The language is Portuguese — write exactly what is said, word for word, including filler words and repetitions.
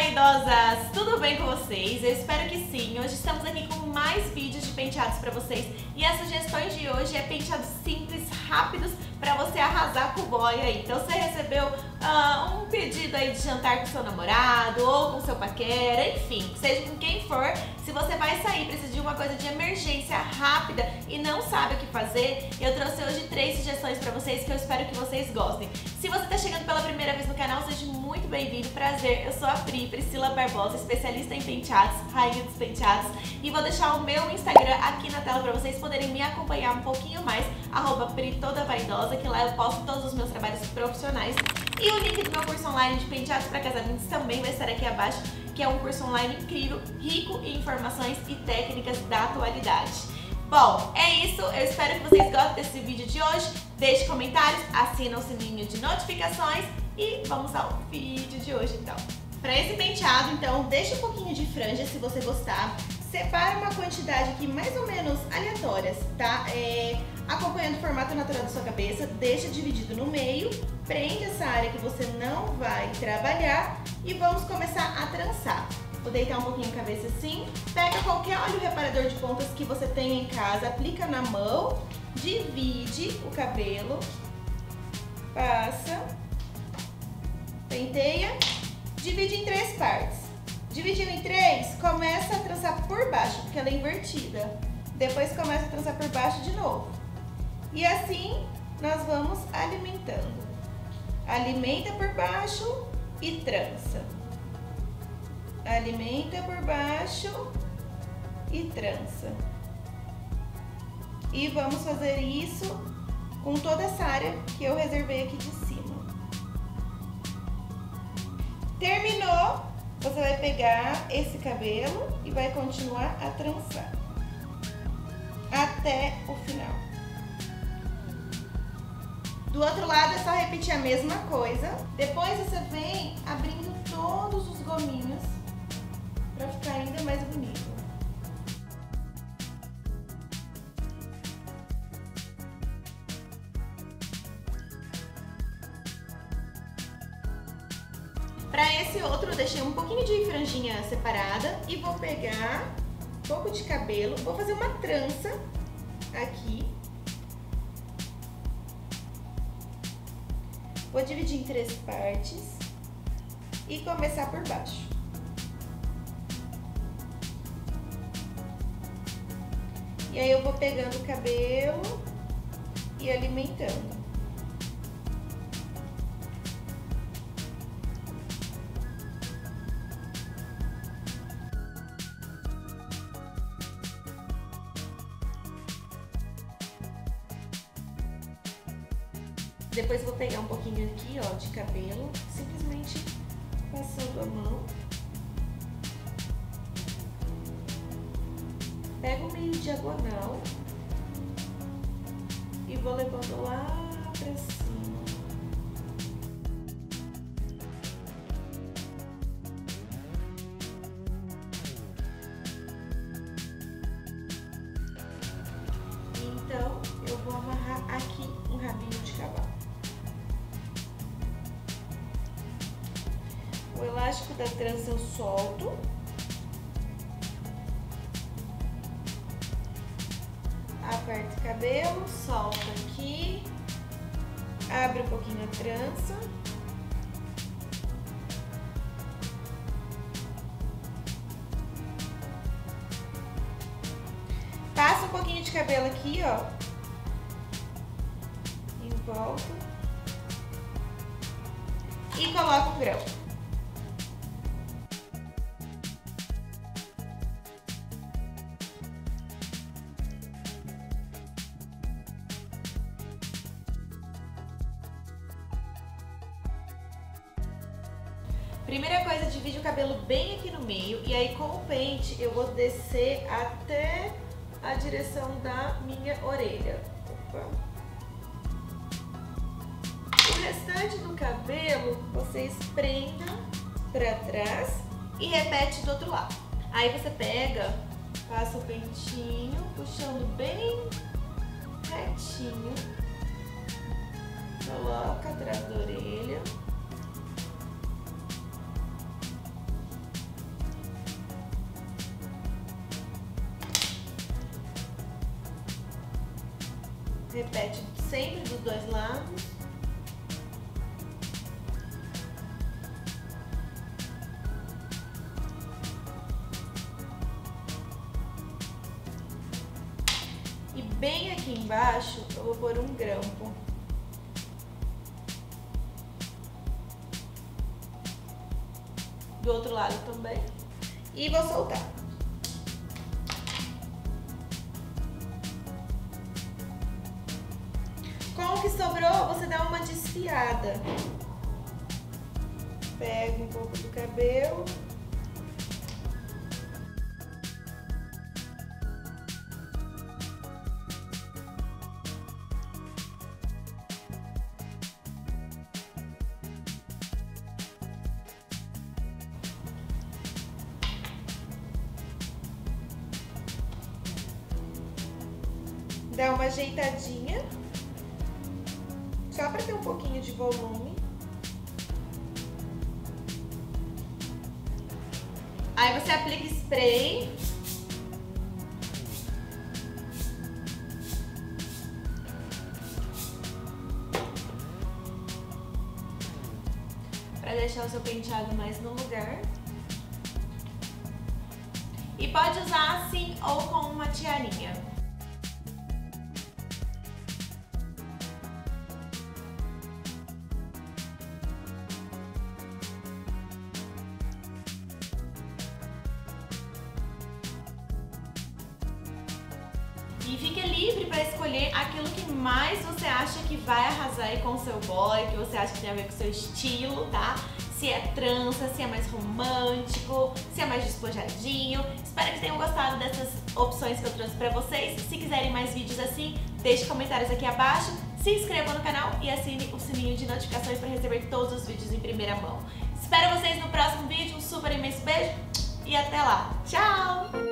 vaidosas! Tudo bem com vocês? Eu espero que sim. Hoje estamos aqui com mais vídeos de penteados para vocês e as sugestões de hoje é penteados simples, rápidos, para você arrasar com o boy aí. Então você recebeu uh, um pedido aí de jantar com seu namorado ou com seu paquera, enfim, seja com quem for, se você vai sair, precisa de uma coisa de emergência rápida e não sabe o que fazer, eu trouxe hoje três sugestões para vocês que eu espero que vocês gostem. Se você está chegando pela primeira vez no canal, seja muito bem-vindo, prazer, eu sou a Pri, Priscila Barbosa, especialista em penteados, rainha dos penteados, e vou deixar o meu Instagram aqui na tela para vocês poderem me acompanhar um pouquinho mais, arroba Pri Toda Vaidosa, que lá eu posto todos os meus trabalhos profissionais. E o link do meu curso online de penteados para casamentos também vai estar aqui abaixo, que é um curso online incrível, rico em informações e técnicas da atualidade. Bom, é isso, eu espero que vocês gostem desse vídeo de hoje, deixe comentários, assina o sininho de notificações e vamos ao vídeo de hoje então. Para esse penteado, então, deixa um pouquinho de franja se você gostar, separa uma quantidade aqui mais ou menos aleatórias, tá? É, acompanhando o formato natural da sua cabeça, deixa dividido no meio, prende essa área que você não vai trabalhar e vamos começar a trançar. Vou deitar um pouquinho a cabeça assim, pega qualquer óleo reparador de pontas que você tenha em casa, aplica na mão, divide o cabelo, passa, penteia, divide em três partes. Dividiu em três, começa a trançar por baixo, porque ela é invertida. Depois começa a trançar por baixo de novo. E assim nós vamos alimentando. Alimenta por baixo e trança. Alimenta por baixo e trança. E vamos fazer isso com toda essa área que eu reservei aqui de cima. Terminou, você vai pegar esse cabelo e vai continuar a trançar até o final. Do outro lado é só repetir a mesma coisa. Depois você vem abrindo todos os gominhos para ficar ainda mais bonito. Para esse outro eu deixei um pouquinho de franjinha separada e vou pegar um pouco de cabelo, vou fazer uma trança aqui. Vou dividir em três partes e começar por baixo. E aí eu vou pegando o cabelo e alimentando. Depois vou pegar um pouquinho aqui, ó, de cabelo, simplesmente passando a mão. Pego o meio diagonal e vou levando lá pra cima. Então, eu vou amarrar aqui um rabinho de cavalo. O elástico da trança eu solto. Aperta o cabelo, solta aqui. Abre um pouquinho a trança. Passa um pouquinho de cabelo aqui, ó. Em volta. E coloca o grão. Primeira coisa, divide o cabelo bem aqui no meio e aí com o pente eu vou descer até a direção da minha orelha. Opa. O restante do cabelo vocês prendam pra trás e repete do outro lado. Aí você pega, passa o pentinho, puxando bem retinho, coloca atrás da orelha. Repete sempre dos dois lados. E bem aqui embaixo eu vou pôr um grampo. Do outro lado também. E vou soltar. Com o que sobrou, você dá uma desfiada. Pega um pouco do cabelo. Dá uma ajeitadinha, só para ter um pouquinho de volume. Aí você aplica spray. Para deixar o seu penteado mais no lugar. E pode usar assim ou com uma tiarinha. E fique livre para escolher aquilo que mais você acha que vai arrasar aí com o seu boy, que você acha que tem a ver com o seu estilo, tá? Se é trança, se é mais romântico, se é mais despojadinho. Espero que tenham gostado dessas opções que eu trouxe pra vocês. Se quiserem mais vídeos assim, deixe comentários aqui abaixo, se inscreva no canal e assine o sininho de notificações para receber todos os vídeos em primeira mão. Espero vocês no próximo vídeo, um super imenso beijo e até lá. Tchau!